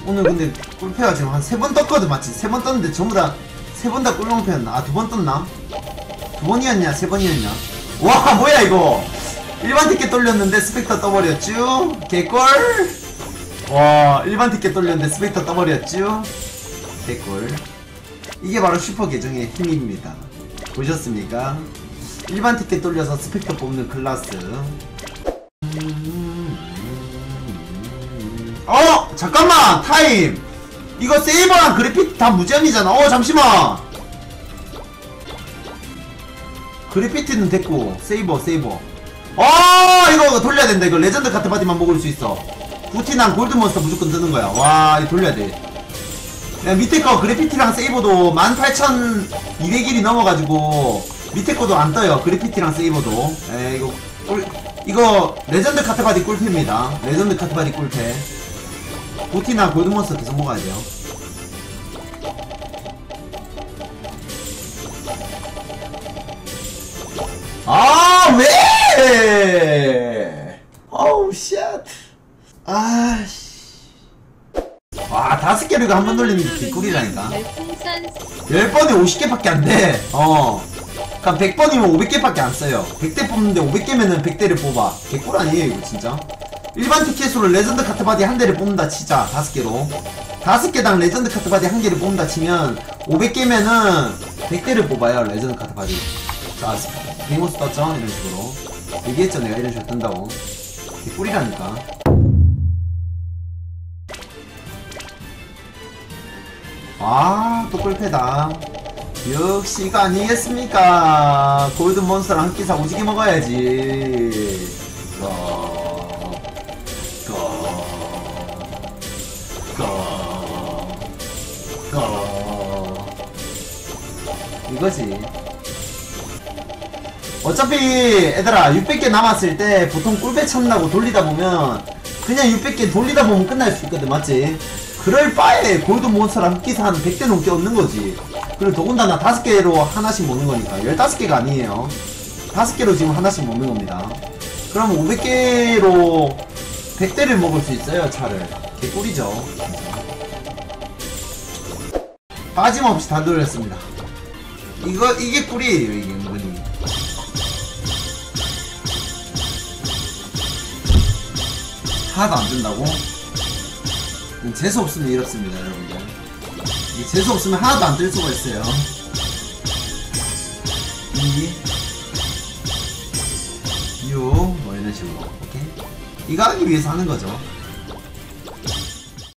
오늘 근데 꿀패가 지금 한 3번 떴거든. 맞지? 3번 떴는데 전부 다 3번 다 꿀롱패였나? 아 2번 떴나? 2번이었냐? 3번이었냐? 와 뭐야 이거. 일반 티켓 돌렸는데 스펙터 떠버렸쥬? 개꿀. 와 일반 티켓 돌렸는데 스펙터 떠버렸쥬? 개꿀. 이게 바로 슈퍼 계정의 힘입니다. 보셨습니까? 일반 티켓 돌려서 스펙터 뽑는 클라스. 잠깐만 타임. 이거 세이버랑 그래픽 다 무제한이잖아. 잠시만. 그래피티는 됐고 세이버 이거 돌려야 된다. 이거 레전드 카트 바디만 먹을 수 있어. 구티랑 골드몬스터 무조건 뜨는 거야. 와 이거 돌려야 돼. 야, 밑에 거 그래피티랑 세이버도 18,200일이 넘어가지고 밑에 거도 안 떠요. 그래피티랑 세이버도. 이거 레전드 카트 바디 꿀패입니다. 레전드 카트 바디 꿀패. 구티나 골드몬스터 계속 먹어야 돼요. 왜? 어우 쉣. 와 5개를 한 번 돌리는 게 개꿀이라니까. 10번에 50개밖에 안돼. 그럼 100번이면 500개밖에 안 써요. 100대 뽑는데 500개면은 100대를 뽑아. 개꿀 아니에요 이거 진짜. 일반 티켓으로 레전드 카트 바디 한 대를 뽑는다 치자. 5개로 5개당 레전드 카트 바디 한 개를 뽑는다 치면 500개면은 100대를 뽑아요. 레전드 카트 바디. 자 빙고스 떴죠? 이런 식으로 얘기했죠 내가. 이런 식으로 뜬다고. 개꿀이라니까. 또 꿀패다. 역시 이거 아니겠습니까? 골든몬스터랑 한 끼 사 오지게 먹어야지. 이거지. 어차피 얘들아 600개 남았을 때 보통 꿀배 참나고 돌리다 보면 그냥 600개 돌리다 보면 끝날 수 있거든. 맞지? 그럴 바에 골드몬스터랑 흑기사 한 100대 넘게 얻는 거지. 그리고 더군다나 5개로 하나씩 먹는 거니까 15개가 아니에요. 5개로 지금 하나씩 먹는 겁니다. 그럼 500개로 100대를 먹을 수 있어요. 차를. 개꿀이죠. 빠짐없이 다 돌렸습니다. 이게 꿀이에요. 이게 은근히. 하나도 안 뜬다고? 재수 없으면 이렇습니다 여러분들. 이 재수 없으면 하나도 안 뜰 수가 있어요. 2 6 뭐 이런 식으로. 오케이? 이거 하기 위해서 하는 거죠.